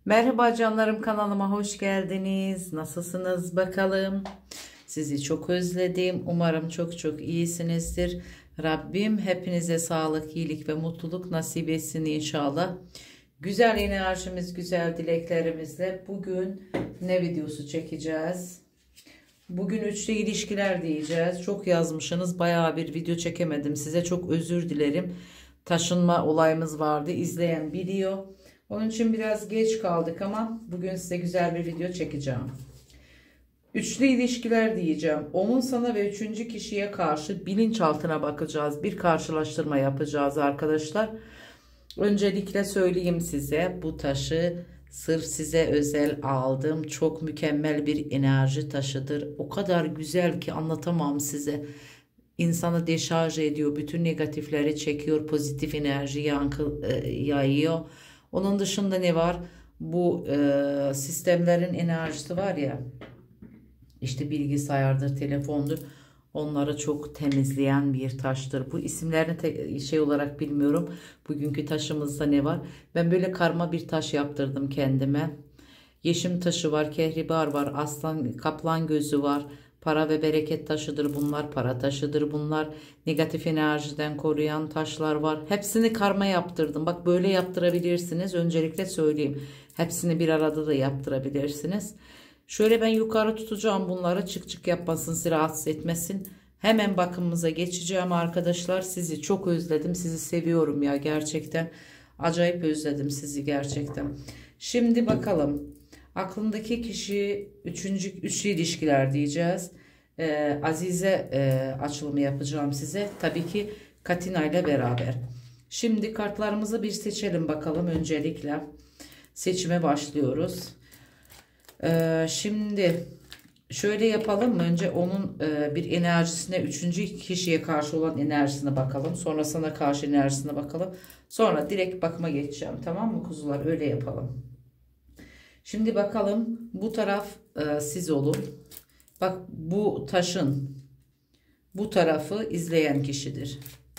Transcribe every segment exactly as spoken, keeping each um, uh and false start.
Merhaba canlarım, kanalıma hoş geldiniz. Nasılsınız bakalım? Sizi çok özledim. Umarım çok çok iyisinizdir. Rabbim hepinize sağlık, iyilik ve mutluluk nasip etsin inşallah. Güzel enerjimiz, güzel dileklerimizle bugün ne videosu çekeceğiz? Bugün üçlü ilişkiler diyeceğiz. Çok yazmışsınız. Bayağı bir video çekemedim. Size çok özür dilerim. Taşınma olayımız vardı. İzleyen biliyor. Onun için biraz geç kaldık ama bugün size güzel bir video çekeceğim. Üçlü ilişkiler diyeceğim. Onun sana ve üçüncü kişiye karşı bilinçaltına bakacağız. Bir karşılaştırma yapacağız arkadaşlar. Öncelikle söyleyeyim size, bu taşı sırf size özel aldım. Çok mükemmel bir enerji taşıdır. O kadar güzel ki anlatamam size. İnsanı deşarj ediyor. Bütün negatifleri çekiyor. Pozitif enerji yankı, e, yayıyor. Onun dışında ne var? Bu e, sistemlerin enerjisi var ya. İşte bilgisayardır, telefondur. Onları çok temizleyen bir taştır. Bu isimlerini te- şey olarak bilmiyorum. Bugünkü taşımızda ne var? Ben böyle karma bir taş yaptırdım kendime. Yeşim taşı var, kehribar var, aslan, kaplan gözü var. Para ve bereket taşıdır bunlar, para taşıdır bunlar. Negatif enerjiden koruyan taşlar var. Hepsini karma yaptırdım. Bak böyle yaptırabilirsiniz. Öncelikle söyleyeyim. Hepsini bir arada da yaptırabilirsiniz. Şöyle ben yukarı tutacağım bunları. Çık çık yapmasın, sizi rahatsız etmesin. Hemen bakımımıza geçeceğim arkadaşlar. Sizi çok özledim. Sizi seviyorum ya gerçekten. Acayip özledim sizi gerçekten. Şimdi bakalım. Aklındaki kişi üçüncü, üçlü ilişkiler diyeceğiz. Ee, Azize e, açılımı yapacağım size. Tabii ki Katina ile beraber. Şimdi kartlarımızı bir seçelim bakalım öncelikle. Seçime başlıyoruz. Ee, şimdi şöyle yapalım mı? Önce onun e, bir enerjisine, üçüncü kişiye karşı olan enerjisine bakalım. Sonra sana karşı enerjisine bakalım. Sonra direkt bakıma geçeceğim. Tamam mı kuzular? Öyle yapalım. Şimdi bakalım bu taraf e, siz olun. Bak bu taşın bu tarafı izleyen kişidir.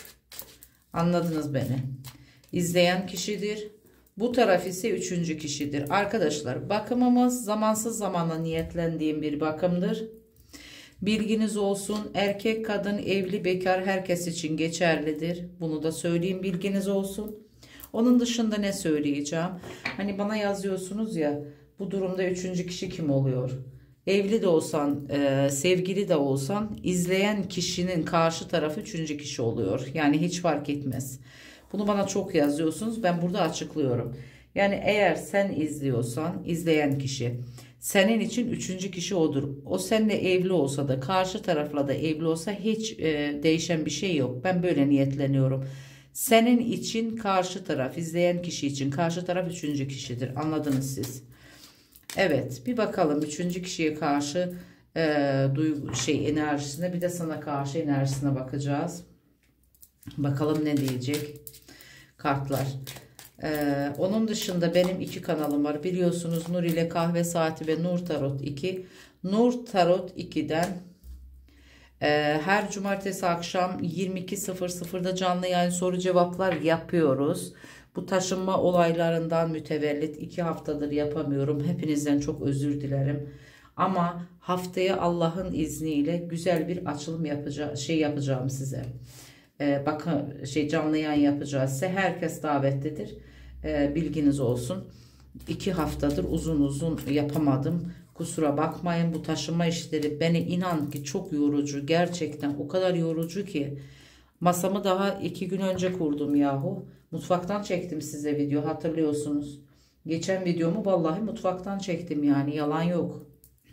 Anladınız beni? İzleyen kişidir. Bu taraf ise üçüncü kişidir. Arkadaşlar bakımımız zamansız zamana niyetlendiğim bir bakımdır. Bilginiz olsun, erkek, kadın, evli, bekar herkes için geçerlidir. Bunu da söyleyeyim, bilginiz olsun. Onun dışında ne söyleyeceğim? Hani bana yazıyorsunuz ya, bu durumda üçüncü kişi kim oluyor? Evli de olsan, e, sevgili de olsan izleyen kişinin karşı tarafı üçüncü kişi oluyor. Yani hiç fark etmez. Bunu bana çok yazıyorsunuz. Ben burada açıklıyorum. Yani eğer sen izliyorsan izleyen kişi senin için üçüncü kişi odur. O seninle evli olsa da karşı tarafla da evli olsa hiç e, değişen bir şey yok. Ben böyle niyetleniyorum. Senin için karşı taraf, izleyen kişi için karşı taraf üçüncü kişidir. Anladınız siz? Evet, bir bakalım üçüncü kişiye karşı e, duygu şey enerjisine, bir de sana karşı enerjisine bakacağız. Bakalım ne diyecek kartlar. Ee, onun dışında benim iki kanalım var. Biliyorsunuz Nur ile Kahve Saati ve Nur Tarot iki. Nur Tarot iki'den e, her cumartesi akşam yirmi iki sıfır sıfırda canlı yayın soru cevaplar yapıyoruz. Bu taşınma olaylarından mütevellit iki haftadır yapamıyorum. Hepinizden çok özür dilerim. Ama haftaya Allah'ın izniyle güzel bir açılım yapacağım, şey yapacağım size. Ee, bakın şey canlı yayın yapacağız size. Herkes davetlidir. Ee, bilginiz olsun. İki haftadır uzun uzun yapamadım. Kusura bakmayın, bu taşıma işleri beni inan ki çok yorucu. Gerçekten o kadar yorucu ki. Masamı daha iki gün önce kurdum yahu. Mutfaktan çektim size video, hatırlıyorsunuz. Geçen videomu vallahi mutfaktan çektim, yani yalan yok.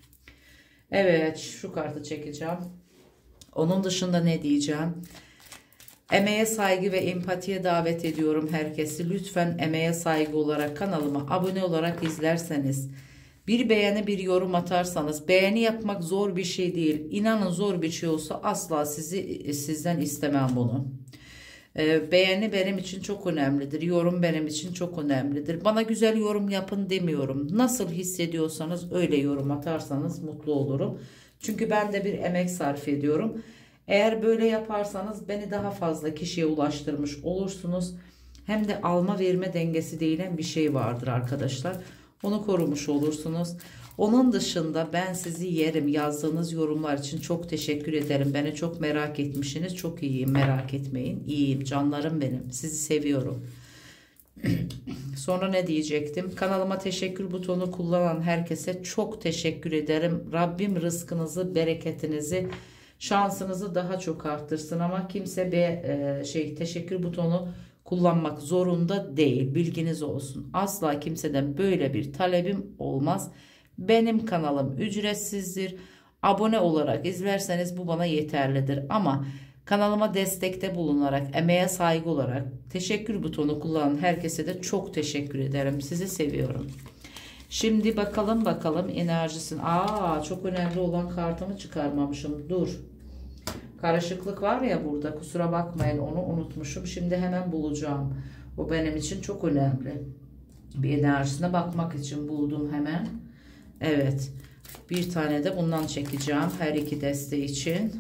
Evet, şu kartı çekeceğim. Onun dışında ne diyeceğim? Emeğe saygı ve empatiye davet ediyorum herkesi. Lütfen emeğe saygı olarak kanalıma abone olarak izlerseniz, bir beğeni bir yorum atarsanız, beğeni yapmak zor bir şey değil. İnanın zor bir şey olsa asla sizi sizden istemem bunu. Ee, beğeni benim için çok önemlidir. Yorum benim için çok önemlidir. Bana güzel yorum yapın demiyorum. Nasıl hissediyorsanız öyle yorum atarsanız mutlu olurum. Çünkü ben de bir emek sarf ediyorum. Eğer böyle yaparsanız beni daha fazla kişiye ulaştırmış olursunuz. Hem de alma verme dengesi denilen bir şey vardır arkadaşlar. Onu korumuş olursunuz. Onun dışında ben sizi yerim yazdığınız yorumlar için çok teşekkür ederim. Beni çok merak etmişsiniz. Çok iyiyim, merak etmeyin. İyiyim, canlarım benim. Sizi seviyorum. Sonra ne diyecektim? Kanalıma teşekkür butonu kullanan herkese çok teşekkür ederim. Rabbim rızkınızı, bereketinizi, şansınızı daha çok arttırsın, ama kimse bir e, şey teşekkür butonu kullanmak zorunda değil. Bilginiz olsun. Asla kimseden böyle bir talebim olmaz. Benim kanalım ücretsizdir. Abone olarak izlerseniz bu bana yeterlidir. Ama kanalıma destekte bulunarak, emeğe saygı olarak teşekkür butonu kullanan herkese de çok teşekkür ederim. Sizi seviyorum. Şimdi bakalım bakalım enerjisin. Aa, çok önemli olan kartımı çıkarmamışım. Dur. Karışıklık var ya burada. Kusura bakmayın, onu unutmuşum. Şimdi hemen bulacağım. O benim için çok önemli. Bir enerjisine bakmak için buldum hemen. Evet. Bir tane de bundan çekeceğim. Her iki deste için.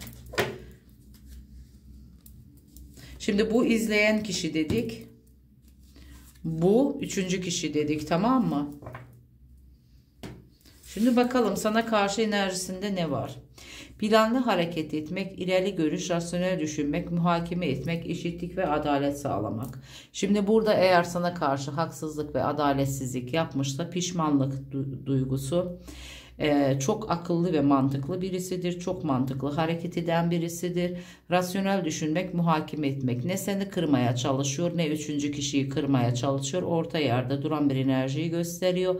Şimdi bu izleyen kişi dedik. Bu üçüncü kişi dedik, tamam mı? Şimdi bakalım sana karşı enerjisinde ne var? Planlı hareket etmek, ileri görüş, rasyonel düşünmek, muhakeme etmek, eşitlik ve adalet sağlamak. Şimdi burada eğer sana karşı haksızlık ve adaletsizlik yapmışsa pişmanlık du duygusu. Ee, çok akıllı ve mantıklı birisidir. Çok mantıklı hareket eden birisidir. Rasyonel düşünmek, muhakeme etmek. Ne seni kırmaya çalışıyor, ne üçüncü kişiyi kırmaya çalışıyor. Orta yerde duran bir enerjiyi gösteriyor.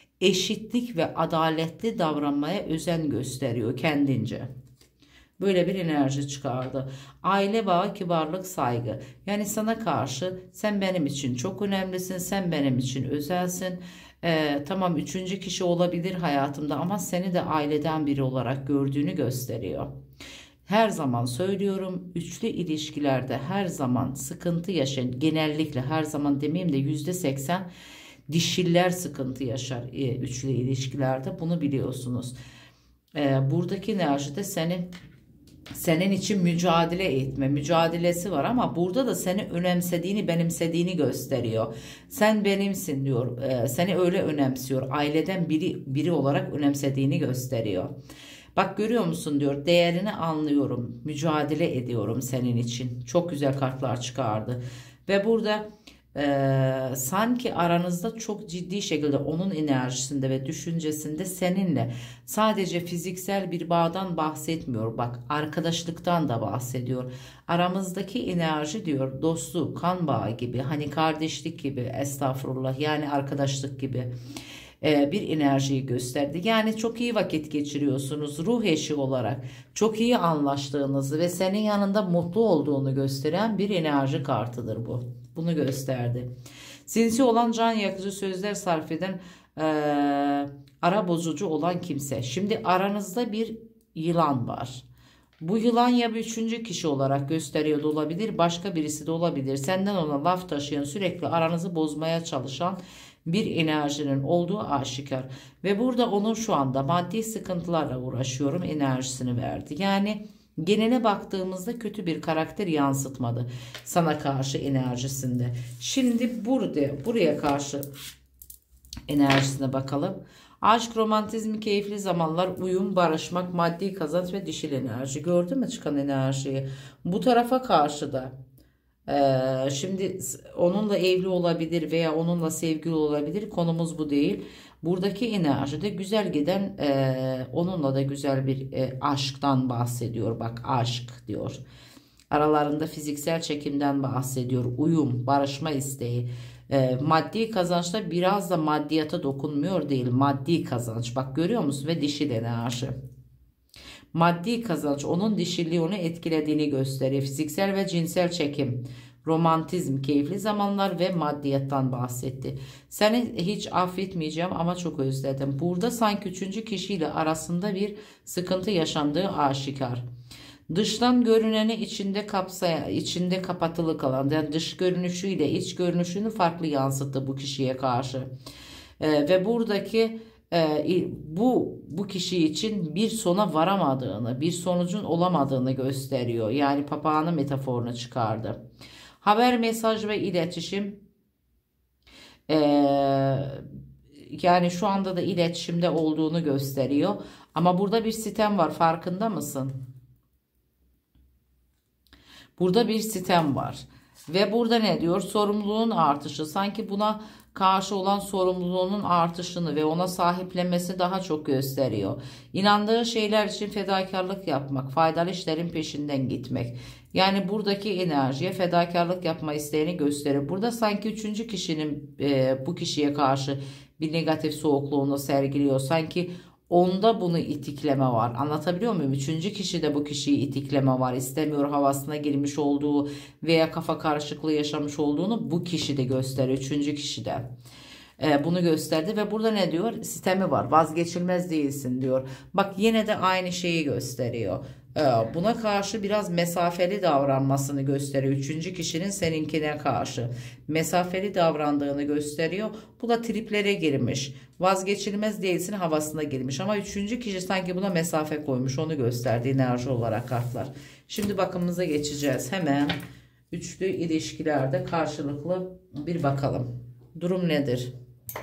Eşitlik ve adaletli davranmaya özen gösteriyor kendince. Böyle bir enerji çıkardı. Aile bağı, kibarlık, saygı. Yani sana karşı sen benim için çok önemlisin, sen benim için özelsin. Ee, tamam, üçüncü kişi olabilir hayatımda ama seni de aileden biri olarak gördüğünü gösteriyor. Her zaman söylüyorum, üçlü ilişkilerde her zaman sıkıntı yaşayan, genellikle her zaman demeyeyim de yüzde seksen dişiller sıkıntı yaşar e, üçlü ilişkilerde, bunu biliyorsunuz. E, buradaki enerjide seni senin için mücadele etme mücadelesi var, ama burada da seni önemsediğini, benimsediğini gösteriyor. Sen benimsin diyor, e, seni öyle önemsiyor, aileden biri biri olarak önemsediğini gösteriyor. Bak, görüyor musun diyor, değerini anlıyorum, mücadele ediyorum senin için. Çok güzel kartlar çıkardı ve burada Ee, sanki aranızda çok ciddi şekilde onun enerjisinde ve düşüncesinde seninle sadece fiziksel bir bağdan bahsetmiyor. Bak, arkadaşlıktan da bahsediyor. Aramızdaki enerji diyor dostluk, kan bağı gibi, hani kardeşlik gibi, estağfurullah, yani arkadaşlık gibi e, bir enerjiyi gösterdi. Yani çok iyi vakit geçiriyorsunuz ruh eşi olarak, çok iyi anlaştığınızı ve senin yanında mutlu olduğunu gösteren bir enerji kartıdır bu. Bunu gösterdi. Sinsi olan, can yakıcı sözler sarf eden, e, ara bozucu olan kimse. Şimdi aranızda bir yılan var. Bu yılan ya bir üçüncü kişi olarak gösteriyor da olabilir, başka birisi de olabilir. Senden ona laf taşıyan, sürekli aranızı bozmaya çalışan bir enerjinin olduğu aşikar. Ve burada onun şu anda maddi sıkıntılarla uğraşıyorum enerjisini verdi. Yani genele baktığımızda kötü bir karakter yansıtmadı sana karşı enerjisinde. Şimdi burada buraya karşı enerjisine bakalım. Aşk, romantizm, keyifli zamanlar, uyum, barışmak, maddi kazanç ve dişil enerji. Gördün mü çıkan enerjiyi? Bu tarafa karşı da Ee, şimdi onunla evli olabilir veya onunla sevgili olabilir. Konumuz bu değil. Buradaki enerjide güzel giden, e, onunla da güzel bir e, aşktan bahsediyor. Bak, aşk diyor. Aralarında fiziksel çekimden bahsediyor. Uyum, barışma isteği. E, maddi kazançta biraz da maddiyata dokunmuyor değil. Maddi kazanç. Bak, görüyor musun? Ve dişil enerji. Maddi kazanç, onun dişiliği onu etkilediğini gösteriyor. Fiziksel ve cinsel çekim, romantizm, keyifli zamanlar ve maddiyattan bahsetti. Seni hiç affetmeyeceğim ama çok özledim. Burada sanki üçüncü kişiyle arasında bir sıkıntı yaşandığı aşikar. Dıştan görüneni içinde kapsaya, içinde kapatılı kalan, yani dış görünüşüyle iç görünüşünü farklı yansıttı bu kişiye karşı. Ee, ve buradaki e, bu bu kişi için bir sona varamadığını, bir sonucun olamadığını gösteriyor. Yani papağanı metaforunu çıkardı. Haber, mesaj ve iletişim. Ee, yani şu anda da iletişimde olduğunu gösteriyor. Ama burada bir sitem var, farkında mısın? Burada bir sitem var. Ve burada ne diyor? Sorumluluğun artışı. Sanki buna karşı olan sorumluluğunun artışını ve ona sahiplenmesi daha çok gösteriyor. İnandığı şeyler için fedakarlık yapmak, faydalı işlerin peşinden gitmek. Yani buradaki enerjiye fedakarlık yapma isteğini gösterir. Burada sanki üçüncü kişinin e, bu kişiye karşı bir negatif soğukluğunu sergiliyor. Sanki onda bunu itikleme var. Anlatabiliyor muyum? Üçüncü kişi de bu kişiyi itikleme var. İstemiyor havasına girmiş olduğu veya kafa karışıklığı yaşamış olduğunu bu kişi de gösteriyor. Üçüncü kişi de e, bunu gösterdi ve burada ne diyor? Sistemi var. Vazgeçilmez değilsin diyor. Bak yine de aynı şeyi gösteriyor. E, buna karşı biraz mesafeli davranmasını gösteriyor. Üçüncü kişinin seninkine karşı mesafeli davrandığını gösteriyor. Bu da triplere girmiş. Vazgeçilmez değilsin havasına girmiş. Ama üçüncü kişi sanki buna mesafe koymuş. Onu gösterdi enerji olarak kartlar. Şimdi bakımımıza geçeceğiz. Hemen üçlü ilişkilerde karşılıklı bir bakalım. Durum nedir?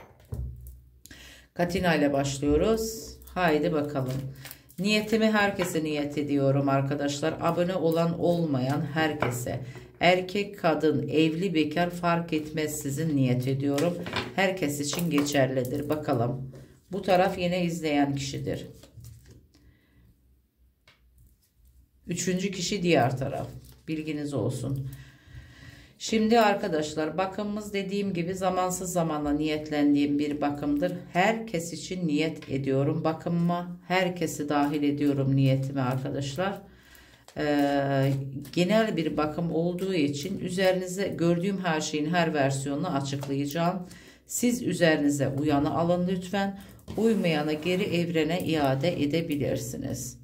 Katina ile başlıyoruz. Haydi bakalım. Niyetimi herkese niyet ediyorum arkadaşlar. Abone olan olmayan herkese. Erkek, kadın, evli, bekar fark etmez sizin niyet ediyorum. Herkes için geçerlidir. Bakalım. Bu taraf yine izleyen kişidir. Üçüncü kişi diğer taraf. Bilginiz olsun. Şimdi arkadaşlar bakımımız dediğim gibi zamansız zamanla niyetlendiğim bir bakımdır. Herkes için niyet ediyorum bakımıma. Herkesi dahil ediyorum niyetime arkadaşlar. Ee, genel bir bakım olduğu için üzerinize gördüğüm her şeyin her versiyonunu açıklayacağım. Siz üzerinize uyanı alın lütfen. Uymayana geri evrene iade edebilirsiniz.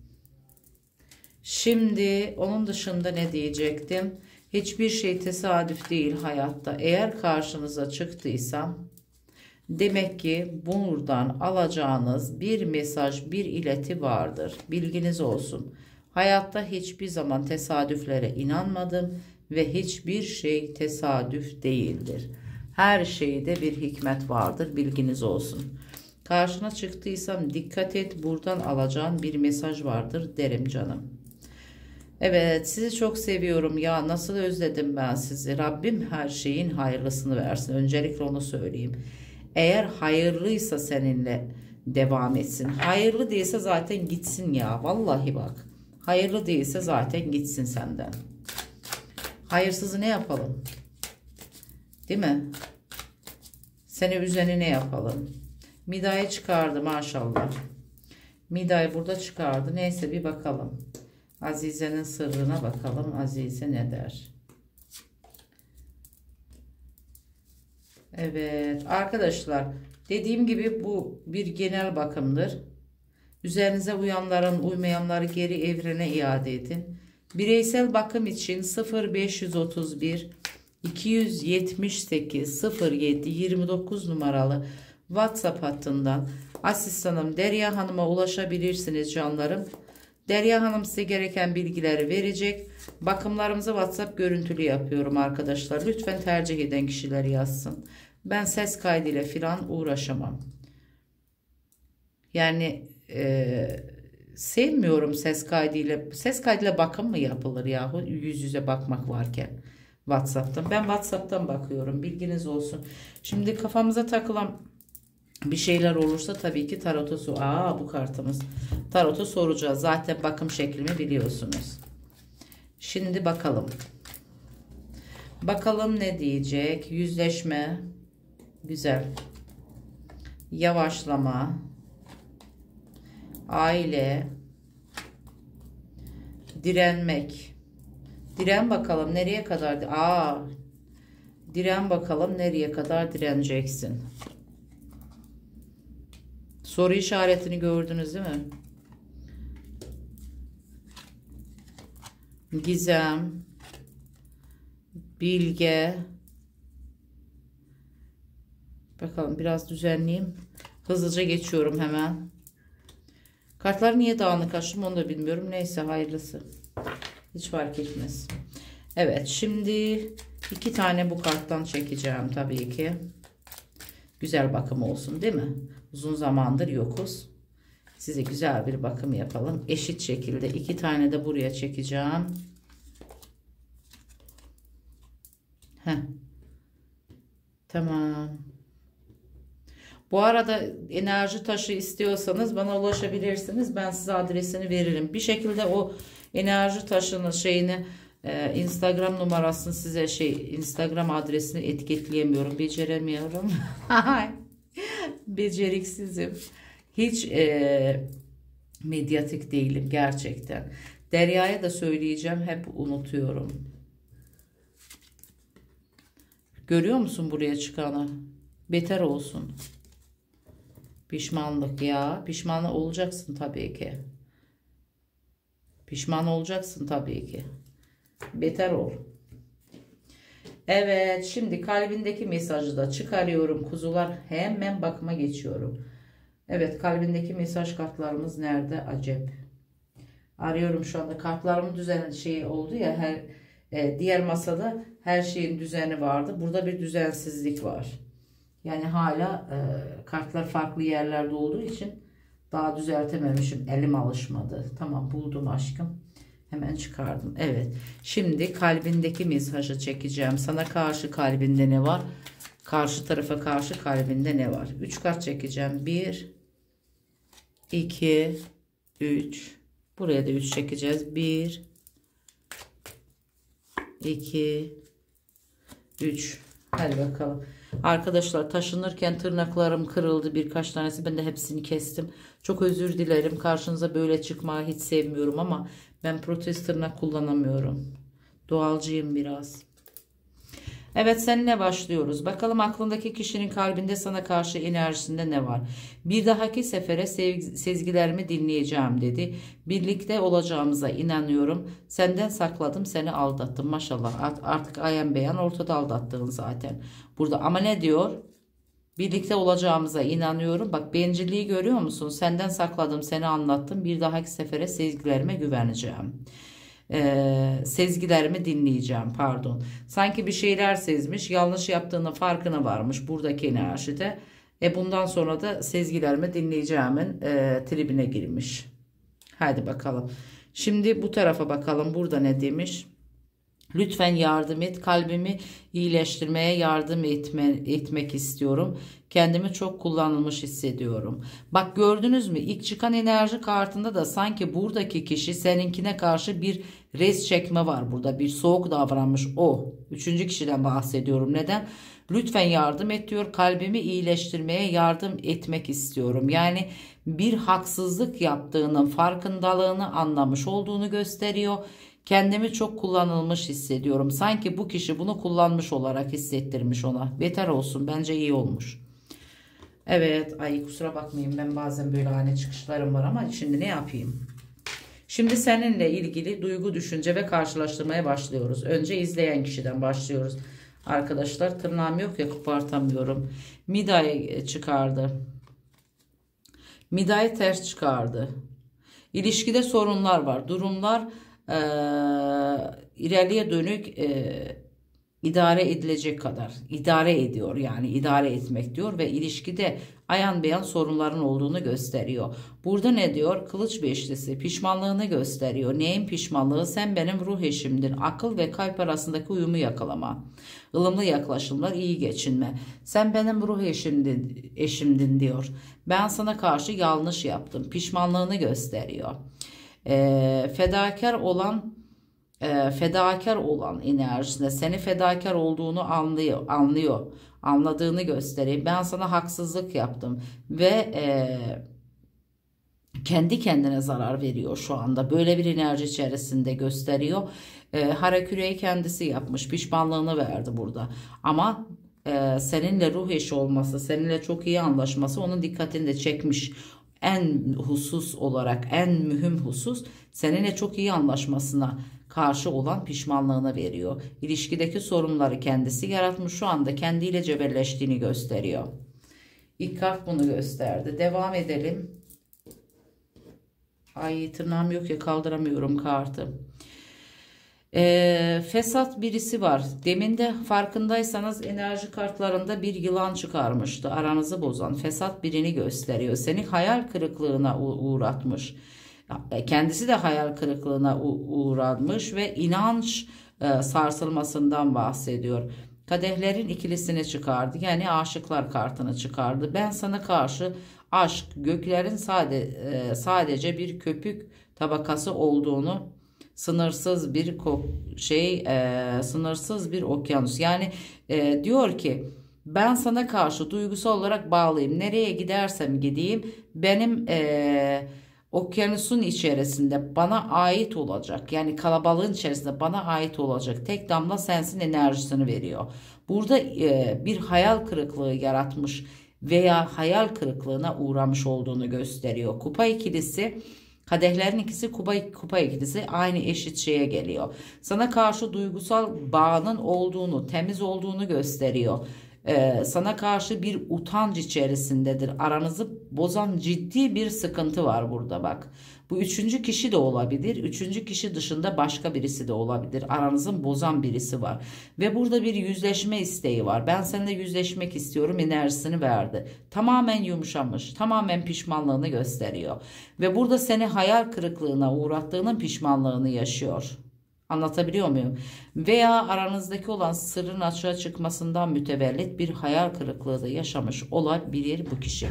Şimdi onun dışında ne diyecektim? Hiçbir şey tesadüf değil hayatta. Eğer karşınıza çıktıysam demek ki buradan alacağınız bir mesaj, bir ileti vardır. Bilginiz olsun. Hayatta hiçbir zaman tesadüflere inanmadım ve hiçbir şey tesadüf değildir. Her şeyde bir hikmet vardır. Bilginiz olsun. Karşına çıktıysam dikkat et, buradan alacağın bir mesaj vardır derim canım. Evet, sizi çok seviyorum ya, nasıl özledim ben sizi. Rabbim her şeyin hayırlısını versin. Öncelikle onu söyleyeyim. Eğer hayırlıysa seninle devam etsin. Hayırlı değilse zaten gitsin ya. Vallahi bak. Hayırlı değilse zaten gitsin senden. Hayırsızı ne yapalım? Değil mi? Seni üzeni ne yapalım? Mida'yı çıkardı maşallah. Mida'yı burada çıkardı. Neyse bir bakalım. Azize'nin sırrına bakalım. Azize ne der? Evet arkadaşlar, dediğim gibi bu bir genel bakımdır. Üzerinize uyanların uymayanları geri evrene iade edin. Bireysel bakım için sıfır beş otuz bir iki yetmiş sekiz sıfır yedi yirmi dokuz numaralı WhatsApp hattından asistanım Derya Hanım'a ulaşabilirsiniz canlarım. Derya Hanım size gereken bilgileri verecek. Bakımlarımızı WhatsApp görüntülü yapıyorum arkadaşlar. Lütfen tercih eden kişiler yazsın. Ben ses kaydıyla filan uğraşamam. Yani e, sevmiyorum ses kaydıyla. Ses kaydıyla bakım mı yapılır yahu, yüz yüze bakmak varken WhatsApp'tan. Ben WhatsApp'tan bakıyorum. Bilginiz olsun. Şimdi kafamıza takılan bir şeyler olursa tabii ki tarota su. Aa bu kartımız. Tarota soracağız. Zaten bakım şeklimi biliyorsunuz. Şimdi bakalım. Bakalım ne diyecek? Yüzleşme. Güzel. Yavaşlama. Aile. Direnmek. Diren bakalım nereye kadar? Aa. Diren bakalım nereye kadar direneceksin? Soru işaretini gördünüz değil mi? Gizem, bilge. Bakalım biraz düzenleyeyim. Hızlıca geçiyorum hemen. Kartlar niye dağınık açtım onu da bilmiyorum. Neyse hayırlısı. Hiç fark etmez. Evet şimdi iki tane bu karttan çekeceğim tabii ki. Güzel bakım olsun değil mi? Uzun zamandır yokuz. Size güzel bir bakım yapalım. Eşit şekilde iki tane de buraya çekeceğim. Heh. Tamam. Bu arada enerji taşı istiyorsanız bana ulaşabilirsiniz. Ben size adresini veririm. Bir şekilde o enerji taşının şeyini e, Instagram numarasını size şey Instagram adresini etiketleyemiyorum. Beceremiyorum. Beceriksizim. Hiç e, medyatik değilim gerçekten. Derya'ya da söyleyeceğim. Hep unutuyorum. Görüyor musun buraya çıkanı? Beter olsun. Pişmanlık ya. Pişman olacaksın tabii ki. Pişman olacaksın tabii ki. Beter ol. Evet, şimdi kalbindeki mesajı da çıkarıyorum kuzular. Hemen bakıma geçiyorum. Evet, kalbindeki mesaj kartlarımız nerede? Acep. Arıyorum şu anda. Kartlarımın düzeni şey oldu ya, her e, diğer masada her şeyin düzeni vardı. Burada bir düzensizlik var. Yani hala e, kartlar farklı yerlerde olduğu için daha düzeltememişim. Elim alışmadı. Tamam, buldum aşkım. Hemen çıkardım. Evet. Şimdi kalbindeki mesajı çekeceğim. Sana karşı kalbinde ne var? Karşı tarafa karşı kalbinde ne var? üç kart çekeceğim. bir, iki, üç. Buraya da üç çekeceğiz. bir, iki, üç. Hadi bakalım. Arkadaşlar, taşınırken tırnaklarım kırıldı birkaç tanesi. Ben de hepsini kestim. Çok özür dilerim. Karşınıza böyle çıkmayı hiç sevmiyorum ama ben protez tırnak kullanamıyorum. Doğalcıyım biraz. Evet, seninle başlıyoruz. Bakalım aklındaki kişinin kalbinde sana karşı enerjisinde ne var? Bir dahaki sefere sezgilerimi dinleyeceğim dedi. Birlikte olacağımıza inanıyorum. Senden sakladım, seni aldattım. Maşallah, artık ayan beyan ortada aldattığın zaten. Burada ama ne diyor? Birlikte olacağımıza inanıyorum. Bak, bencilliği görüyor musun? Senden sakladım, seni anlattım. Bir dahaki sefere sezgilerime güveneceğim. Ee, sezgilerimi dinleyeceğim, pardon. Sanki bir şeyler sezmiş, yanlış yaptığının farkına varmış buradaki enerjide. E bundan sonra da sezgilerimi dinleyeceğimin e, tribine girmiş. Hadi bakalım. Şimdi bu tarafa bakalım. Burada ne demiş? Lütfen yardım et. Kalbimi iyileştirmeye yardım etme, etmek istiyorum. Kendimi çok kullanılmış hissediyorum. Bak, gördünüz mü? İlk çıkan enerji kartında da sanki buradaki kişi seninkine karşı bir res çekme var burada. Bir soğuk davranmış o. Üçüncü kişiden bahsediyorum. Neden? Lütfen yardım et diyor. Kalbimi iyileştirmeye yardım etmek istiyorum. Yani bir haksızlık yaptığının farkındalığını anlamış olduğunu gösteriyor. Kendimi çok kullanılmış hissediyorum. Sanki bu kişi bunu kullanmış olarak hissettirmiş ona. Beter olsun. Bence iyi olmuş. Evet. Ay, kusura bakmayın. Ben bazen böyle ani çıkışlarım var ama şimdi ne yapayım? Şimdi seninle ilgili duygu, düşünce ve karşılaştırmaya başlıyoruz. Önce izleyen kişiden başlıyoruz. Arkadaşlar, tırnağım yok ya, kopartamıyorum. Mida'yı çıkardı. Mida'yı ters çıkardı. İlişkide sorunlar var. Durumlar e, ileriye dönük e, idare edilecek kadar idare ediyor, yani idare etmek diyor ve ilişkide ayan beyan sorunların olduğunu gösteriyor. Burada ne diyor? Kılıç beşlisi pişmanlığını gösteriyor. Neyin pişmanlığı? Sen benim ruh eşimdin. Akıl ve kalp arasındaki uyumu yakalama. Ilımlı yaklaşımlar, iyi geçinme. Sen benim ruh eşimdin, eşimdin diyor. Ben sana karşı yanlış yaptım. Pişmanlığını gösteriyor. E, fedakar olan E, fedakar olan enerjisinde seni fedakar olduğunu anlıyor, anlıyor, anladığını göstereyim. Ben sana haksızlık yaptım ve e, kendi kendine zarar veriyor şu anda. Böyle bir enerji içerisinde gösteriyor. E, haraküreyi kendisi yapmış, pişmanlığını verdi burada. Ama e, seninle ruh eşi olması, seninle çok iyi anlaşması onun dikkatini de çekmiş. En husus olarak en mühim husus seninle çok iyi anlaşmasına karşı olan pişmanlığını veriyor. İlişkideki sorunları kendisi yaratmış, şu anda kendiyle cebelleştiğini gösteriyor. İlk kart bunu gösterdi. Devam edelim. Ay, tırnağım yok ya, kaldıramıyorum kartı. Ee, fesat birisi var. Demin de farkındaysanız enerji kartlarında bir yılan çıkarmıştı. Aranızı bozan fesat birini gösteriyor. Seni hayal kırıklığına uğratmış. Kendisi de hayal kırıklığına uğramış ve inanç e, sarsılmasından bahsediyor. Kadehlerin ikilisini çıkardı. Yani aşıklar kartını çıkardı. Ben sana karşı aşk, göklerin sade, e, sadece bir köpük tabakası olduğunu, sınırsız bir şey, e, sınırsız bir okyanus. Yani e, diyor ki ben sana karşı duygusal olarak bağlıyım. Nereye gidersem gideyim benim e, okyanusun içerisinde bana ait olacak. Yani kalabalığın içerisinde bana ait olacak. Tek damla sensin enerjisini veriyor. Burada e, bir hayal kırıklığı yaratmış veya hayal kırıklığına uğramış olduğunu gösteriyor. Kupa ikilisi, kadehlerin ikisi, kupa, kupa ikilisi aynı eşit şeye geliyor. Sana karşı duygusal bağının olduğunu, temiz olduğunu gösteriyor. Ee, sana karşı bir utanç içerisindedir. Aranızı bozan ciddi bir sıkıntı var burada bak. Bu üçüncü kişi de olabilir. Üçüncü kişi dışında başka birisi de olabilir. Aranızın bozan birisi var. Ve burada bir yüzleşme isteği var. Ben seninle yüzleşmek istiyorum enerjisini verdi. Tamamen yumuşamış. Tamamen pişmanlığını gösteriyor. Ve burada seni hayal kırıklığına uğrattığının pişmanlığını yaşıyor. Anlatabiliyor muyum? Veya aranızdaki olan sırrın açığa çıkmasından mütevellit bir hayal kırıklığı da yaşamış olabilir bu kişi.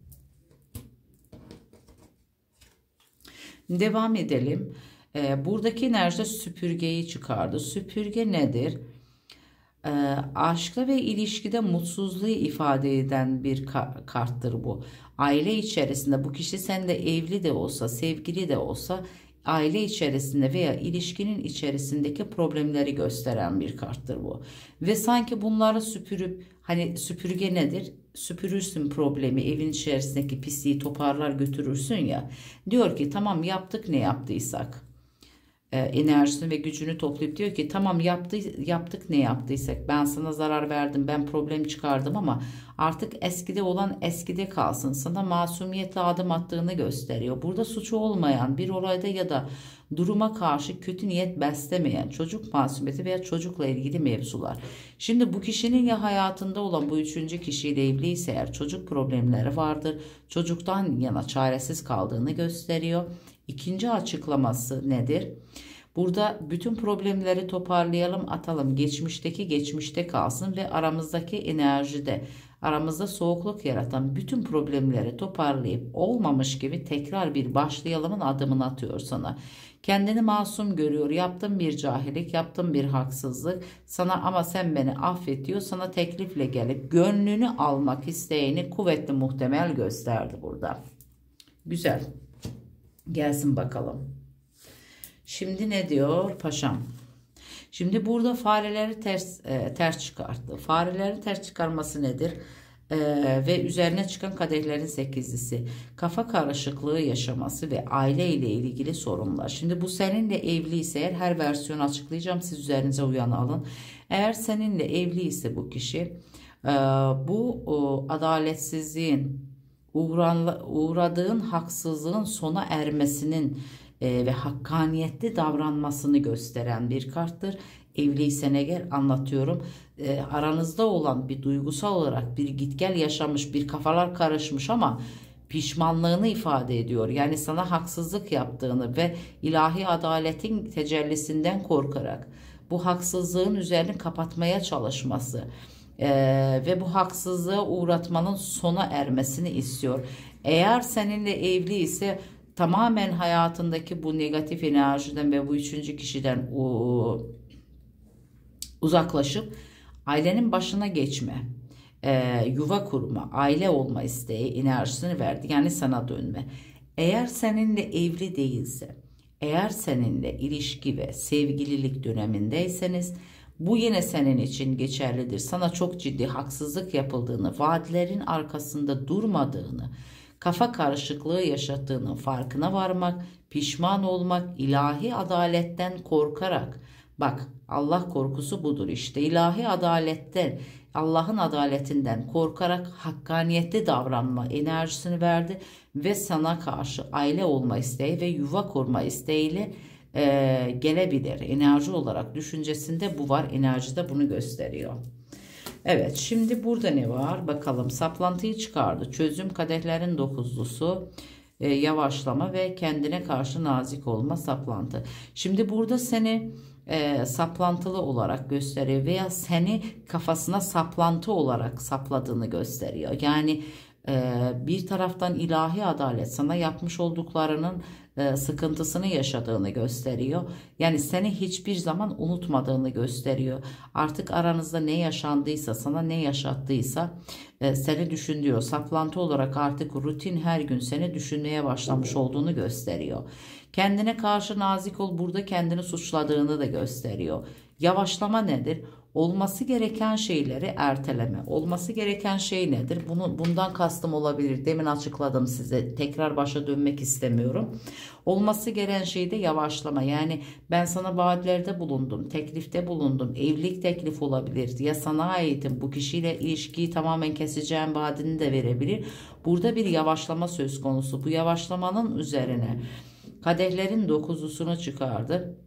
Devam edelim. Ee, buradaki enerjide süpürgeyi çıkardı. Süpürge nedir? Ee, aşkta ve ilişkide mutsuzluğu ifade eden bir ka karttır bu. Aile içerisinde bu kişi sende evli de olsa, sevgili de olsa, aile içerisinde veya ilişkinin içerisindeki problemleri gösteren bir karttır bu. Ve sanki bunları süpürüp, hani süpürge nedir? Süpürürsün problemi, evin içerisindeki pisliği toparlar götürürsün ya. Diyor ki tamam yaptık ne yaptıysak. E, enerjisini ve gücünü toplayıp diyor ki tamam yaptı, yaptık ne yaptıysak, ben sana zarar verdim, ben problem çıkardım ama artık eskide olan eskide kalsın. Sana masumiyetle adım attığını gösteriyor. Burada suçu olmayan bir olayda ya da duruma karşı kötü niyet beslemeyen çocuk masumiyeti veya çocukla ilgili mevzular. Şimdi bu kişinin ya hayatında olan bu üçüncü kişiyle evliyse eğer çocuk problemleri vardır. Çocuktan yana çaresiz kaldığını gösteriyor. İkinci açıklaması nedir? Burada bütün problemleri toparlayalım, atalım. Geçmişteki geçmişte kalsın ve aramızdaki enerjide, aramızda soğukluk yaratan bütün problemleri toparlayıp olmamış gibi tekrar bir başlayalımın adımını atıyor sana. Kendini masum görüyor. Yaptım bir cahillik, yaptım bir haksızlık. Sana ama sen beni affet diyor. Sana teklifle gelip gönlünü almak isteğini kuvvetli muhtemel gösterdi burada. Güzel. Gelsin bakalım. Şimdi ne diyor paşam? Şimdi burada fareleri ters e, ters çıkarttı. Fareleri ters çıkarması nedir? E, ve üzerine çıkan kadehlerin sekizlisi. Kafa karışıklığı yaşaması ve aile ile ilgili sorunlar. Şimdi bu seninle evliyse eğer her versiyonu açıklayacağım. Siz üzerinize uyanı alın. Eğer seninle evliyse bu kişi e, bu o, adaletsizliğin, uğradığın haksızlığın sona ermesinin e, ve hakkaniyetli davranmasını gösteren bir karttır. Evliysen eğer anlatıyorum, e, aranızda olan bir duygusal olarak bir git gel yaşamış, bir kafalar karışmış ama pişmanlığını ifade ediyor. Yani sana haksızlık yaptığını ve ilahi adaletin tecellisinden korkarak bu haksızlığın üzerini kapatmaya çalışması Ee, ve bu haksızlığa uğratmanın sona ermesini istiyor. Eğer seninle evli ise tamamen hayatındaki bu negatif enerjiden ve bu üçüncü kişiden o, uzaklaşıp ailenin başına geçme, e, yuva kurma, aile olma isteği enerjisini verdi. Yani sana dönme. Eğer seninle evli değilse, eğer seninle ilişki ve sevgililik dönemindeyseniz, bu yine senin için geçerlidir. Sana çok ciddi haksızlık yapıldığını, vaatlerin arkasında durmadığını, kafa karışıklığı yaşattığının farkına varmak, pişman olmak, ilahi adaletten korkarak, bak Allah korkusu budur işte, ilahi adaletten, Allah'ın adaletinden korkarak hakkaniyetli davranma enerjisini verdi ve sana karşı aile olma isteği ve yuva kurma isteğiyle e, gelebilir. Enerji olarak düşüncesinde bu var. Enerji de bunu gösteriyor. Evet, şimdi burada ne var? Bakalım, saplantıyı çıkardı. Çözüm, kadehlerin dokuzlusu, e, yavaşlama ve kendine karşı nazik olma, saplantı. Şimdi burada seni e, saplantılı olarak gösteriyor veya seni kafasına saplantı olarak sapladığını gösteriyor. Yani e, bir taraftan ilahi adalet sana yapmış olduklarının e, sıkıntısını yaşadığını gösteriyor. Yani seni hiçbir zaman unutmadığını gösteriyor. Artık aranızda ne yaşandıysa, sana ne yaşattıysa e, seni düşünüyor. Saplantı olarak artık rutin her gün seni düşünmeye başlamış olduğunu gösteriyor. Kendine karşı nazik ol, burada kendini suçladığını da gösteriyor. Yavaşlama nedir? Olması gereken şeyleri erteleme. Olması gereken şey nedir? Bunu, bundan kastım olabilir. Demin açıkladım size. Tekrar başa dönmek istemiyorum. Olması gereken şey de yavaşlama. Yani ben sana vaatlerde bulundum, teklifte bulundum. Evlilik teklif olabilir. Ya sana aitim, bu kişiyle ilişkiyi tamamen keseceğim vaadini de verebilir. Burada bir yavaşlama söz konusu. Bu yavaşlamanın üzerine kadehlerin dokuzlusunu çıkardı.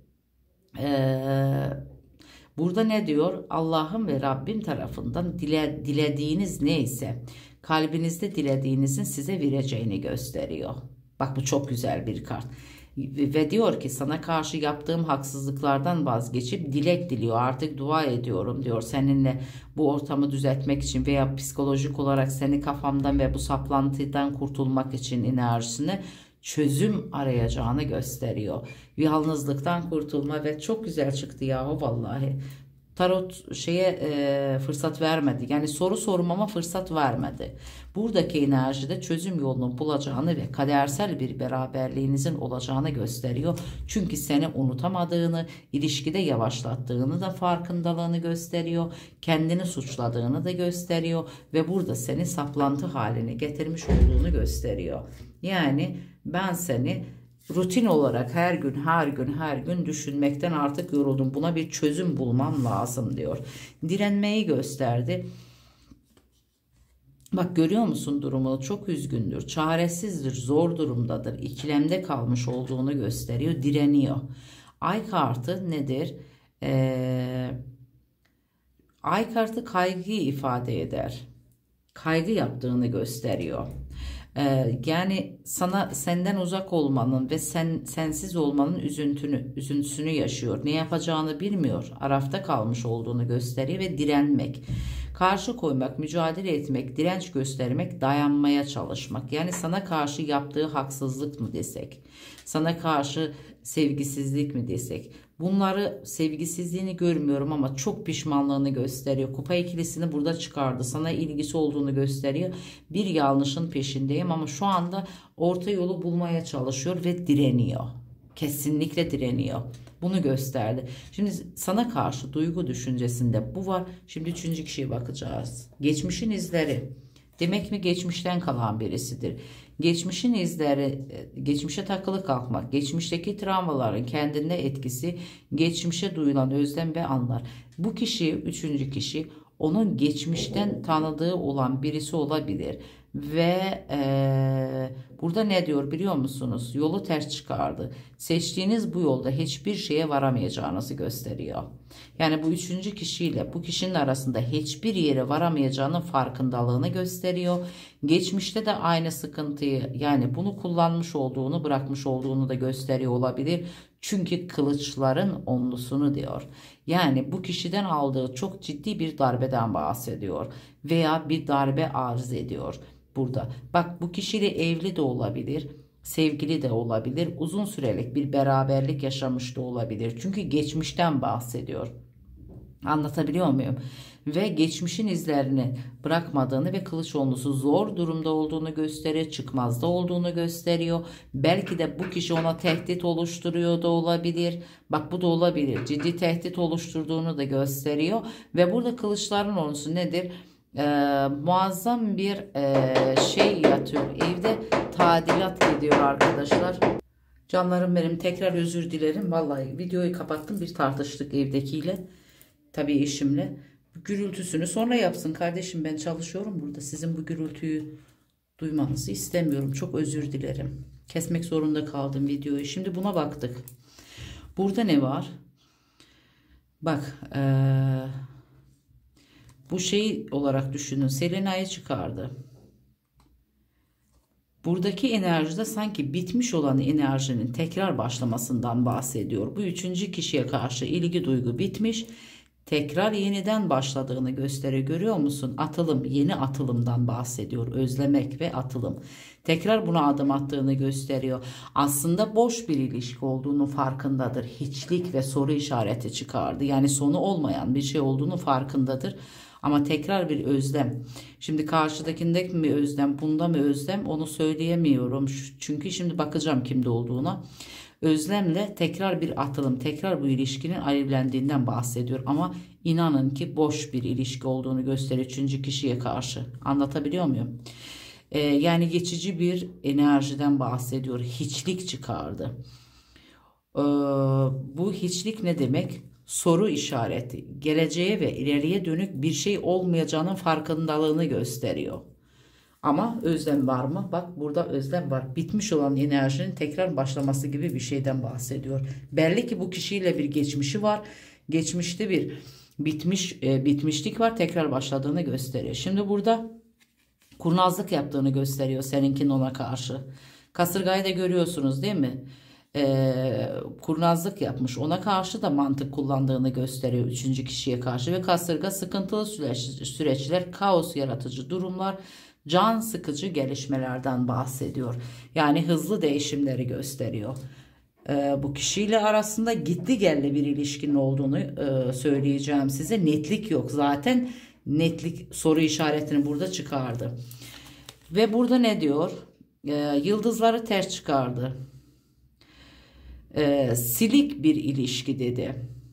Eee Burada ne diyor? Allah'ın ve Rabbim tarafından dile, dilediğiniz neyse kalbinizde dilediğinizin size vereceğini gösteriyor. Bak, bu çok güzel bir kart. Ve diyor ki sana karşı yaptığım haksızlıklardan vazgeçip dilek diliyor. Artık dua ediyorum diyor seninle bu ortamı düzeltmek için veya psikolojik olarak seni kafamdan ve bu saplantıdan kurtulmak için enerjisini çözüm arayacağını gösteriyor. Yalnızlıktan kurtulma ve çok güzel çıktı yahu vallahi. Tarot şeye e, fırsat vermedi. Yani soru sormama fırsat vermedi. Buradaki enerjide çözüm yolunu bulacağını ve kadersel bir beraberliğinizin olacağını gösteriyor. Çünkü seni unutamadığını, ilişkide yavaşlattığını da farkındalığını gösteriyor. Kendini suçladığını da gösteriyor ve burada seni saplantı haline getirmiş olduğunu gösteriyor. Yani ben seni rutin olarak her gün her gün her gün düşünmekten artık yoruldum. Buna bir çözüm bulmam lazım diyor. Direnmeyi gösterdi. Bak, görüyor musun durumu? Çok üzgündür, çaresizdir, zor durumdadır, ikilemde kalmış olduğunu gösteriyor, direniyor. Ay kartı nedir? Ee, ay kartı kaygıyı ifade eder. Kaygı yaptığını gösteriyor. Ee, yani sana senden uzak olmanın ve sen sensiz olmanın üzüntünü, üzüntüsünü yaşıyor. Ne yapacağını bilmiyor. Arafta kalmış olduğunu gösteriyor ve direnmek. Karşı koymak, mücadele etmek, direnç göstermek, dayanmaya çalışmak. Yani sana karşı yaptığı haksızlık mı desek? Sana karşı sevgisizlik mi desek? Bunları, sevgisizliğini görmüyorum ama çok pişmanlığını gösteriyor. Kupa ikilisini burada çıkardı. Sana ilgisi olduğunu gösteriyor. Bir yanlışın peşindeyim ama şu anda orta yolu bulmaya çalışıyor ve direniyor. Kesinlikle direniyor. Bunu gösterdi. Şimdi sana karşı duygu düşüncesinde bu var. Şimdi üçüncü kişiye bakacağız. Geçmişin izleri. Demek mi geçmişten kalan birisidir? Geçmişin izleri, geçmişe takılı kalkmak, geçmişteki travmaların kendine etkisi, geçmişe duyulan özlem ve anlar. Bu kişi, üçüncü kişi, onun geçmişten tanıdığı olan birisi olabilir. Ve e, burada ne diyor biliyor musunuz? Yolu ters çıkardı. Seçtiğiniz bu yolda hiçbir şeye varamayacağınızı gösteriyor. Yani bu üçüncü kişiyle bu kişinin arasında hiçbir yere varamayacağının farkındalığını gösteriyor. Geçmişte de aynı sıkıntıyı, yani bunu kullanmış olduğunu, bırakmış olduğunu da gösteriyor olabilir. Çünkü kılıçların onlusunu diyor. Yani bu kişiden aldığı çok ciddi bir darbeden bahsediyor veya bir darbe arz ediyor burada. Bak, bu kişiyle evli de olabilir, sevgili de olabilir, uzun sürelik bir beraberlik yaşamış da olabilir. Çünkü geçmişten bahsediyor. Anlatabiliyor muyum? Ve geçmişin izlerini bırakmadığını ve kılıç onlusu zor durumda olduğunu gösteriyor, çıkmazda olduğunu gösteriyor. Belki de bu kişi ona tehdit oluşturuyor da olabilir. Bak, bu da olabilir. Ciddi tehdit oluşturduğunu da gösteriyor. Ve burada kılıçların onlusu nedir? Ee, muazzam bir e, şey yatıyor. Evde tadilat gidiyor arkadaşlar. Canlarım benim, tekrar özür dilerim. Vallahi videoyu kapattım, bir tartıştık evdekiyle. Tabii eşimle. Gürültüsünü sonra yapsın kardeşim, ben çalışıyorum burada. Sizin bu gürültüyü duymanızı istemiyorum. Çok özür dilerim. Kesmek zorunda kaldım videoyu. Şimdi buna baktık. Burada ne var? Bak ee, bu şey olarak düşünün. Selena'yı çıkardı. Buradaki enerjide sanki bitmiş olan enerjinin tekrar başlamasından bahsediyor. Bu üçüncü kişiye karşı ilgi duygu bitmiş. Tekrar yeniden başladığını gösteriyor. Görüyor musun? Atılım, yeni atılımdan bahsediyor. Özlemek ve atılım. Tekrar buna adım attığını gösteriyor. Aslında boş bir ilişki olduğunu farkındadır. Hiçlik ve soru işareti çıkardı. Yani sonu olmayan bir şey olduğunu farkındadır. Ama tekrar bir özlem. Şimdi karşıdakinde mi özlem, bunda mı özlem onu söyleyemiyorum. Çünkü şimdi bakacağım kimde olduğuna. Özlemle tekrar bir atılım, tekrar bu ilişkinin alevlendiğinden bahsediyor. Ama inanın ki boş bir ilişki olduğunu gösteriyor üçüncü kişiye karşı. Anlatabiliyor muyum? Ee, yani geçici bir enerjiden bahsediyor. Hiçlik çıkardı. Ee, bu hiçlik ne demek? Soru işareti. Geleceğe ve ileriye dönük bir şey olmayacağının farkındalığını gösteriyor. Ama özlem var mı? Bak burada özlem var. Bitmiş olan enerjinin tekrar başlaması gibi bir şeyden bahsediyor. Belli ki bu kişiyle bir geçmişi var. Geçmişte bir bitmiş e, bitmişlik var. Tekrar başladığını gösteriyor. Şimdi burada kurnazlık yaptığını gösteriyor seninkinin ona karşı. Kasırgayı da görüyorsunuz değil mi? Ee, kurnazlık yapmış. Ona karşı da mantık kullandığını gösteriyor üçüncü kişiye karşı. Ve kasırga sıkıntılı süreç, süreçler, kaos yaratıcı durumlar, can sıkıcı gelişmelerden bahsediyor. Yani hızlı değişimleri gösteriyor. Ee, bu kişiyle arasında gitti geldi bir ilişkinin olduğunu e, söyleyeceğim size. Netlik yok. Zaten netlik soru işaretini burada çıkardı. Ve burada ne diyor? Ee, yıldızları ters çıkardı. Ee, silik bir ilişki dedi.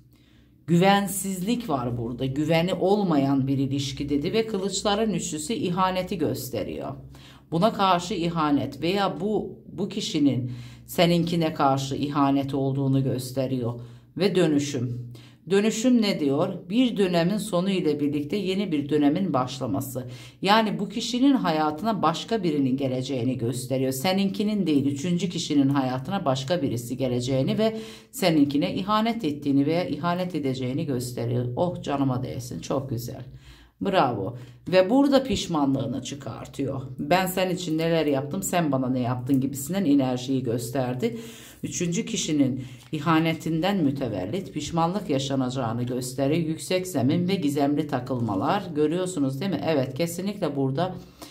Güvensizlik var burada. Güveni olmayan bir ilişki dedi ve kılıçların üçlüsü ihaneti gösteriyor. Buna karşı ihanet veya bu bu kişinin seninkine karşı ihanet olduğunu gösteriyor ve dönüşüm. Dönüşüm ne diyor? Bir dönemin sonu ile birlikte yeni bir dönemin başlaması. Yani bu kişinin hayatına başka birinin geleceğini gösteriyor. Seninkinin değil, üçüncü kişinin hayatına başka birisi geleceğini ve seninkine ihanet ettiğini veya ihanet edeceğini gösteriyor. Oh canıma değsin, çok güzel. Bravo. Ve burada pişmanlığını çıkartıyor. Ben senin için neler yaptım, sen bana ne yaptın gibisinden enerjiyi gösterdi. Üçüncü kişinin ihanetinden mütevellit pişmanlık yaşanacağını gösteriyor. Yüksek zemin ve gizemli takılmalar. Görüyorsunuz değil mi? Evet, kesinlikle burada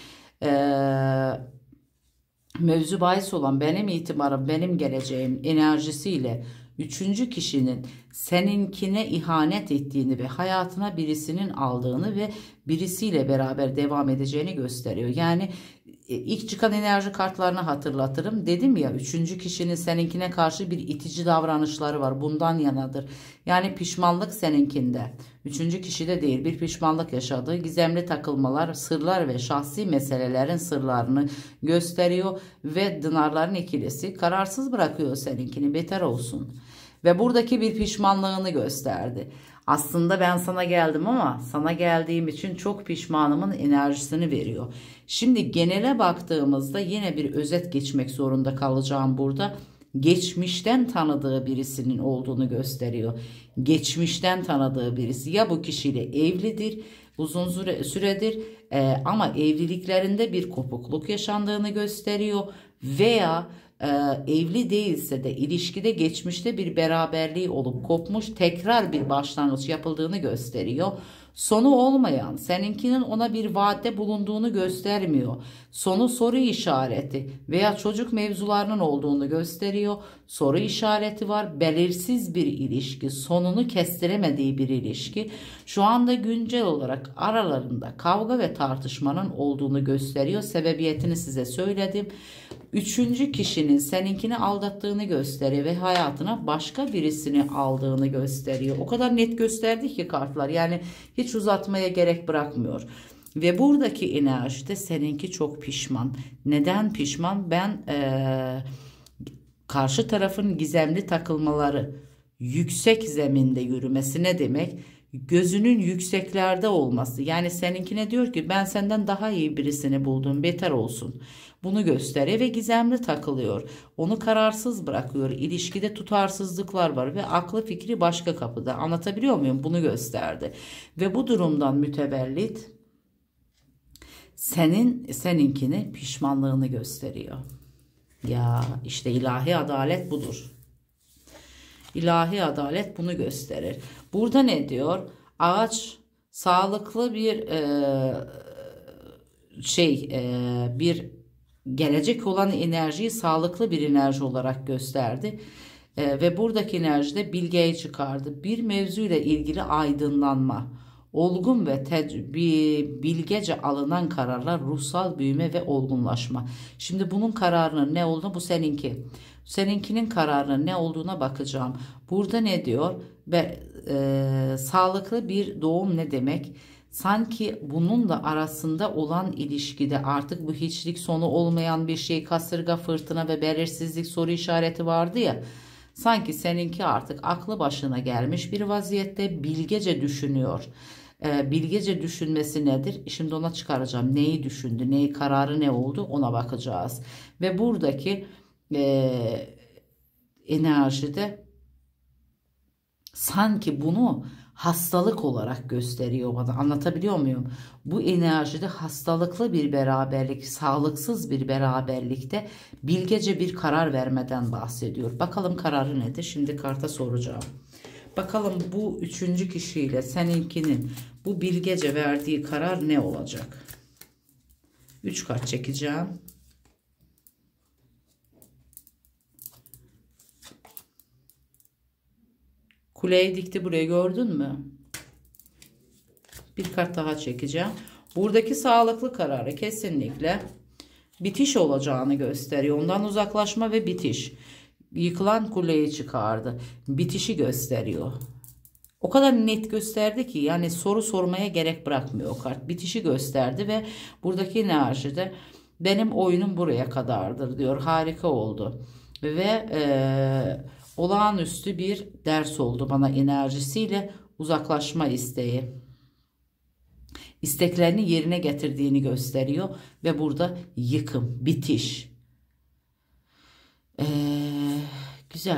ee, mevzu bahis olan benim itibarım, benim geleceğim enerjisiyle üçüncü kişinin seninkine ihanet ettiğini ve hayatına birisinin aldığını ve birisiyle beraber devam edeceğini gösteriyor. Yani ilk çıkan enerji kartlarını hatırlatırım. Dedim ya, üçüncü kişinin seninkine karşı bir itici davranışları var. Bundan yanadır. Yani pişmanlık seninkinde. Üçüncü kişide değil, bir pişmanlık yaşadığı, gizemli takılmalar, sırlar ve şahsi meselelerin sırlarını gösteriyor ve dınarların ikilisi kararsız bırakıyor seninkini, beter olsun. Ve buradaki bir pişmanlığını gösterdi. Aslında ben sana geldim ama sana geldiğim için çok pişmanımın enerjisini veriyor. Şimdi genele baktığımızda yine bir özet geçmek zorunda kalacağım burada. Geçmişten tanıdığı birisinin olduğunu gösteriyor. Geçmişten tanıdığı birisi, ya bu kişiyle evlidir, uzun süre, süredir e, ama evliliklerinde bir kopukluk yaşandığını gösteriyor veya e, evli değilse de ilişkide geçmişte bir beraberliği olup kopmuş, tekrar bir başlangıç yapıldığını gösteriyor. Sonu olmayan, seninkinin ona bir vaatte bulunduğunu göstermiyor. Sonu soru işareti veya çocuk mevzularının olduğunu gösteriyor. Soru işareti var. Belirsiz bir ilişki, sonunu kestiremediği bir ilişki. Şu anda güncel olarak aralarında kavga ve tartışmanın olduğunu gösteriyor. Sebebiyetini size söyledim. Üçüncü kişinin seninkini aldattığını gösteriyor ve hayatına başka birisini aldığını gösteriyor. O kadar net gösterdi ki kartlar, yani hiç uzatmaya gerek bırakmıyor. Ve buradaki enerjide seninki çok pişman. Neden pişman? Ben ee, karşı tarafın gizemli takılmaları, yüksek zeminde yürümesi ne demek? gözünün yükseklerde olması. Yani seninkine diyor ki ben senden daha iyi birisini buldum, beter olsun. Bunu gösteriyor ve gizemli takılıyor. Onu kararsız bırakıyor. İlişkide tutarsızlıklar var ve aklı fikri başka kapıda. Anlatabiliyor muyum? Bunu gösterdi. Ve bu durumdan mütevellit senin seninkini pişmanlığını gösteriyor. Ya işte ilahi adalet budur. İlahi adalet bunu gösterir. Burada ne diyor? Ağaç sağlıklı bir e, şey e, bir gelecek olan enerjiyi sağlıklı bir enerji olarak gösterdi. E, ve buradaki enerjide bilgeyi çıkardı. Bir mevzuyla ilgili aydınlanma, olgun ve bilgece alınan kararlar, ruhsal büyüme ve olgunlaşma. Şimdi bunun kararının ne olduğunu, bu seninki. Seninkinin kararının ne olduğuna bakacağım. Burada ne diyor? Ve e, sağlıklı bir doğum ne demek? Sanki bununla arasında olan ilişkide artık bu hiçlik sonu olmayan bir şey, kasırga, fırtına ve belirsizlik soru işareti vardı ya. Sanki seninki artık aklı başına gelmiş bir vaziyette bilgece düşünüyor. E, bilgece düşünmesi nedir? Şimdi ona çıkaracağım. Neyi düşündü, neyi kararı ne oldu ona bakacağız. Ve buradaki e, enerjide sanki bunu hastalık olarak gösteriyor bana. Anlatabiliyor muyum? Bu enerjide hastalıklı bir beraberlik, sağlıksız bir beraberlikte bilgece bir karar vermeden bahsediyor. Bakalım kararı nedir? Şimdi karta soracağım. Bakalım bu üçüncü kişiyle seninkinin bu bilgece verdiği karar ne olacak? Üç kart çekeceğim. Kuleyi dikti buraya, gördün mü? Bir kart daha çekeceğim. Buradaki sağlıklı kararı kesinlikle bitiş olacağını gösteriyor. Ondan uzaklaşma ve bitiş. Yıkılan kuleyi çıkardı. Bitişi gösteriyor. O kadar net gösterdi ki yani soru sormaya gerek bırakmıyor o kart. Bitişi gösterdi ve buradaki enerjide benim oyunum buraya kadardır diyor. Harika oldu. Ve eee olağanüstü bir ders oldu bana enerjisiyle, uzaklaşma isteği. İsteklerini yerine getirdiğini gösteriyor ve burada yıkım, bitiş. Ee, güzel.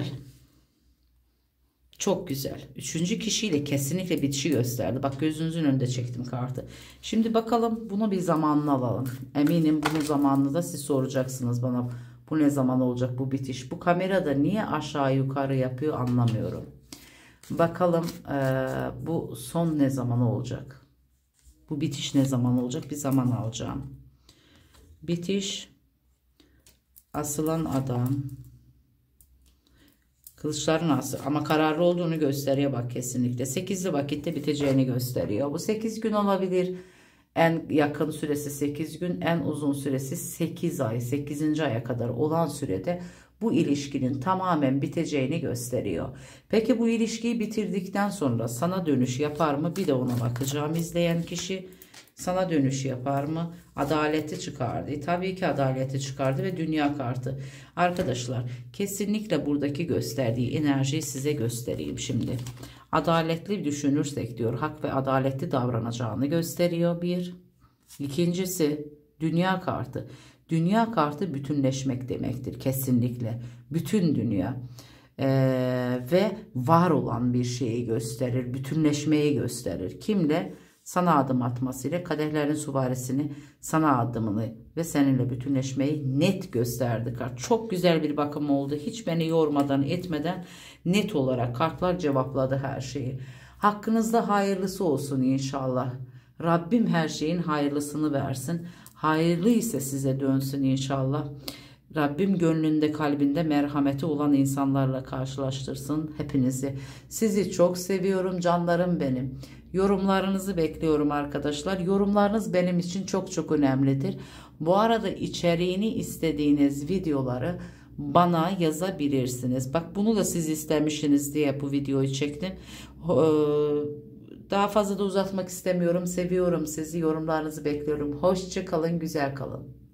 Çok güzel. Üçüncü kişiyle kesinlikle bitişi gösterdi. Bak gözünüzün önünde çektim kartı. Şimdi bakalım bunu bir zamanla alalım. Eminim bunun zamanını da siz soracaksınız bana. Bu ne zaman olacak bu bitiş? Bu kamerada niye aşağı yukarı yapıyor anlamıyorum. Bakalım e, bu son ne zaman olacak? Bu bitiş ne zaman olacak? Bir zaman alacağım. Bitiş. Asılan adam. Kılıçların ası ama kararlı olduğunu gösteriyor bak kesinlikle. sekizli vakitte biteceğini gösteriyor. Bu sekiz gün olabilir. En yakın süresi sekiz gün, en uzun süresi sekiz ay, sekizinci aya kadar olan sürede bu ilişkinin tamamen biteceğini gösteriyor. Peki bu ilişkiyi bitirdikten sonra sana dönüş yapar mı? Bir de ona bakacağım. İzleyen kişi sana dönüş yapar mı? Adaleti çıkardı. E, tabii ki adaleti çıkardı ve dünya kartı. Arkadaşlar kesinlikle buradaki gösterdiği enerjiyi size göstereyim şimdi. Adaletli düşünürsek diyor, hak ve adaletli davranacağını gösteriyor bir. İkincisi dünya kartı. Dünya kartı bütünleşmek demektir kesinlikle. Bütün dünya ee, ve var olan bir şeyi gösterir. Bütünleşmeyi gösterir. Kimle? Sana adım atmasıyla kadehlerin süvarisini, sana adımını ve seninle bütünleşmeyi net gösterdi kart. Çok güzel bir bakım oldu. Hiç beni yormadan etmeden net olarak kartlar cevapladı her şeyi. Hakkınızda hayırlısı olsun inşallah. Rabbim her şeyin hayırlısını versin. Hayırlı ise size dönsün inşallah. Rabbim gönlünde kalbinde merhameti olan insanlarla karşılaştırsın hepinizi. Sizi çok seviyorum canlarım benim. Yorumlarınızı bekliyorum arkadaşlar. Yorumlarınız benim için çok çok önemlidir. Bu arada içeriğini istediğiniz videoları bana yazabilirsiniz. Bak bunu da siz istemişsiniz diye bu videoyu çektim. Daha fazla da uzatmak istemiyorum. Seviyorum sizi. Yorumlarınızı bekliyorum. Hoşça kalın, güzel kalın.